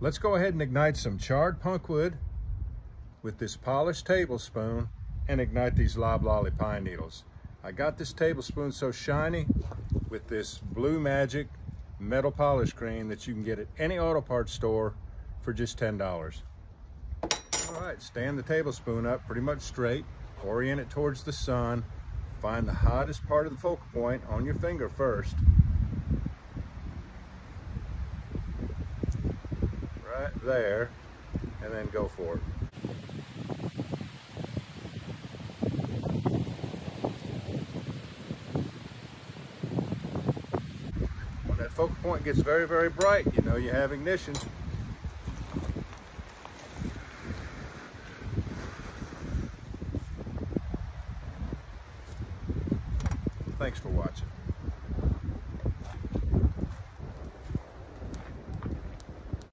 Let's go ahead and ignite some charred punkwood with this polished tablespoon and ignite these Loblolly Pine Needles. I got this tablespoon so shiny with this Blue Magic metal polish cream that you can get at any auto parts store for just $10. All right, stand the tablespoon up pretty much straight, orient it towards the sun, find the hottest part of the focal point on your finger first. Right there, and then go for it. When that focal point gets very, very bright, you know you have ignition. Thanks for watching.